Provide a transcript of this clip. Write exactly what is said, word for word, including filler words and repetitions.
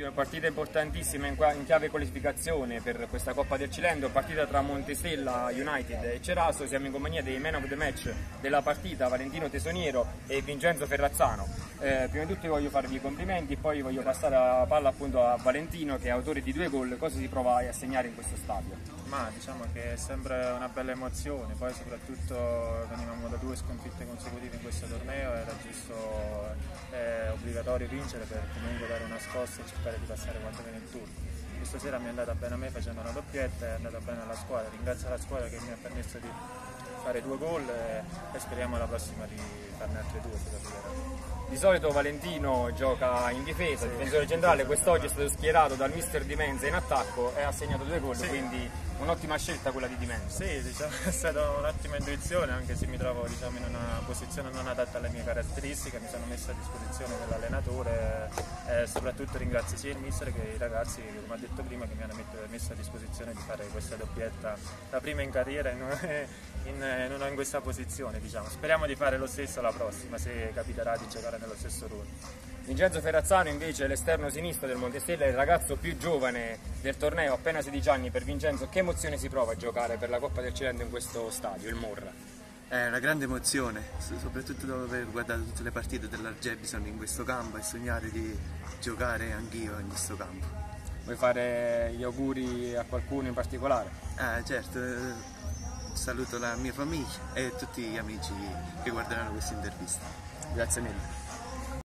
partita importantissima in, qua, in chiave qualificazione per questa Coppa del Cilento, partita tra Montestella United e Ceraso. Siamo in compagnia dei man of the match della partita, Valentino Tesoniero e Vincenzo Ferrazzano. Eh, prima di tutto voglio farvi i complimenti, poi voglio passare la palla appunto a Valentino, che è autore di due gol. Cosa si prova a segnare in questo stadio? Ma diciamo che è sempre una bella emozione, poi soprattutto venivamo da due sconfitte consecutive in questo torneo, era giusto, è obbligatorio vincere per comunque dare una scossa e cercare di passare quanto meno il turno. Questa sera mi è andata bene a me facendo una doppietta, è andata bene alla squadra, ringrazio la squadra che mi ha permesso di fare due gol e, e speriamo la prossima di farne altre due se capiterà. Di solito Valentino gioca in difesa, sì, difensore centrale, quest'oggi è stato schierato dal mister Di Menza in attacco e ha segnato due gol, sì. Quindi un'ottima scelta quella di Di Menza. Sì, diciamo, è stata un'ottima intuizione, anche se mi trovo diciamo, in una posizione non adatta alle mie caratteristiche, mi sono messo a disposizione dell'allenatore e soprattutto ringrazio sia il mister che i ragazzi, come ha detto prima, che mi hanno messo a disposizione di fare questa doppietta, la prima in carriera in, in, in, in questa posizione. Diciamo. Speriamo di fare lo stesso la prossima, se capiterà di giocare nello stesso ruolo. Vincenzo Ferrazzano invece è l'esterno sinistro del Montestella, il ragazzo più giovane del torneo, appena sedici anni. Per Vincenzo, che emozione si prova a giocare per la Coppa del Cilento in questo stadio, il Morra? È una grande emozione, soprattutto dopo aver guardato tutte le partite dell'Argebison in questo campo e sognare di giocare anch'io in questo campo. Vuoi fare gli auguri a qualcuno in particolare? Ah, certo, saluto la mia famiglia e tutti gli amici che guarderanno questa intervista. Grazie mille.